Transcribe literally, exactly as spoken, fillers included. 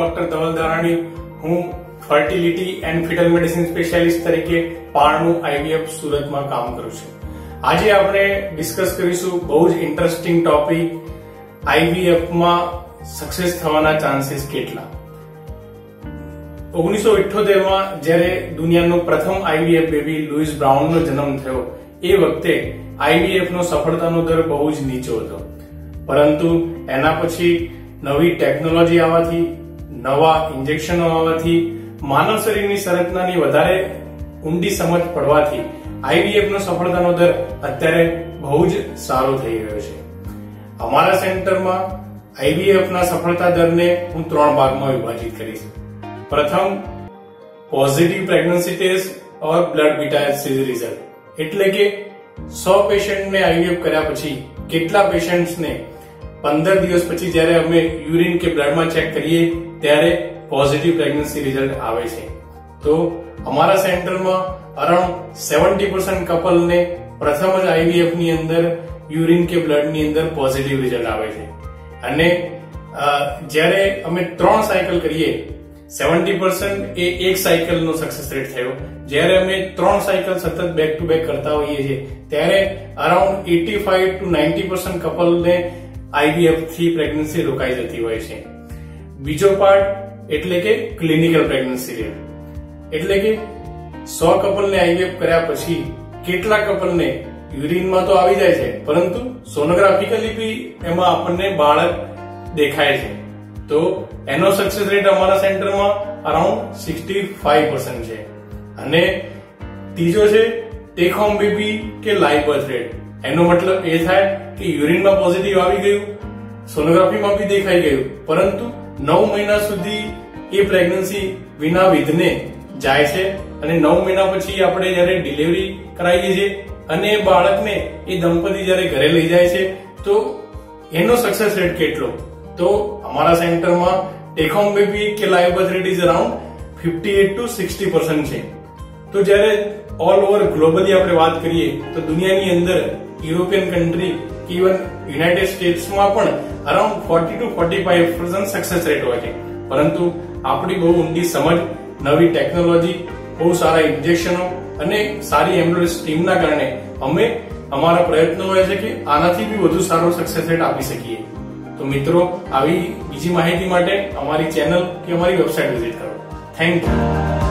Doctor Dhaval Darani. હું fertility and fetal medicine specialist તરીકે Paranu IVF સુરતમાં કામ કરું છું. આજે આપણે ડિસ્કસ કરીશું બહુ જ ઇન્ટરેસ્ટિંગ ટોપિક, આઈવીએફમાં સક્સેસ થવાના ચાન્સીસ કેટલા. ઓગણીસો ઇઠ્યોતેર માં જ્યારે દુનિયાનું પ્રથમ આઈવીએફ બેબી લુઈસ બ્રાઉનનો જન્મ થયો એ વખતે આઈવીએફ નો સફળતાનો દર બહુ જ નીચો હતો. પરંતુ એના પછી નવી ટેકનોલોજી આવવાથી, નવા ઇન્જેક્શનો આવવાથી, માનવ શરીરની સંરચનાની વધારે ઊંડી સમજ પડવાથી આઈવીએફ નો સફળતાનો દર અત્યારે બહુ જ સારો થઈ ગયો છે. અમારા સેન્ટરમાં આઈવીએફ ના સફળતા દરને હું ત્રણ ભાગમાં વિભાજિત કરીશ. પ્રથમ, positive pregnancy test or blood beta H C result, એટલે કે સો પેશન્ટને આઈવીએફ કર્યા પછી કેટલા પેશન્ટ્સને પંદર દિવસ પછી જ્યારે અમે યુરિન કે બ્લડમાં ચેક કરીએ ત્યારે પોઝિટિવ પ્રેગ્નન્સી રિઝલ્ટ આવે છે. તો અમારા સેન્ટરમાં અરાઉન્ડ સેવન્ટી પર્સન્ટ કપલને પ્રથમ જ આઈવીએફ ની અંદર યુરિન કે બ્લડ ની અંદર પોઝિટિવ રિઝલ્ટ આવે છે. અને જ્યારે અમે ત્રણ સાયકલ કરીએ, સેવન્ટી પર્સન્ટ એ એક સાયકલનો સક્સેસ રેટ થયો. જ્યારે અમે ત્રણ સાયકલ સતત બેક ટુ બેક કરતા હોઈએ છીએ ત્યારે around eighty five to ninety percent કપલને આઈવીએફ થી પ્રેગ્નન્સી રોકાઈ જતી હોય છે. બીજો પાર્ટ એટલે કે ક્લિનિકલ પ્રેગ્નન્સી રેટ, એટલે કે સો કપલને આઈવીએફ કર્યા પછી કેટલા કપલને યુરિનમાં તો આવી જાય છે પરંતુ સોનોગ્રાફિકલી બી એમાં આપણને બાળક દેખાય છે. તો એનો સક્સેસ રેટ અમારા સેન્ટરમાં અરાઉન્ડ સિક્સટી ફાઈવ પર્સન્ટ છે. અને ત્રીજો છે ટેક હોમ બેબી કે લાઈવ બર્થ રેટ. એનો મતલબ એ થાય કે યુરિનમાં પોઝિટિવ આવી ગયું, સોનોગ્રાફીમાં બી દેખાઈ ગયું, પરંતુ નવ મહિના સુધી એ પ્રેગ્નન્સી વિના વિધને જાય છે અને નવ મહિના પછી આપણે જયારે ડિલિવરી કરાવીએ છીએ અને એ બાળકને એ દંપતી જયારે ઘરે લઈ જાય છે તો એનો સક્સેસ રેટ કેટલો? તો અમારા સેન્ટરમાં ટેક હોમ બેબી કે live birth rate is around fifty eight to sixty percent છે. તો જયારે ઓલ ઓવર ગ્લોબલી આપણે વાત કરીએ તો દુનિયાની અંદર યુરોપિયન કન્ટ્રી કે ઇવન યુનાઇટેડ સ્ટેટ્સમાં પણ around forty to forty five percent success rate હોય છે. પરંતુ આપણી બહુ ઊંડી સમજ, નવી ટેકનોલોજી, બહુ સારા ઇન્જેક્શનો અને સારી એમ્બ્યુલન્સ ટીમના કારણે અમે અમારા પ્રયત્નો હોય છે કે આનાથી બી વધુ સારો સક્સેસ રેટ આપી શકીએ. તો મિત્રો, આવી બીજી માહિતી માટે અમારી ચેનલ કે અમારી વેબસાઇટ વિઝિટ કરો. Thank you.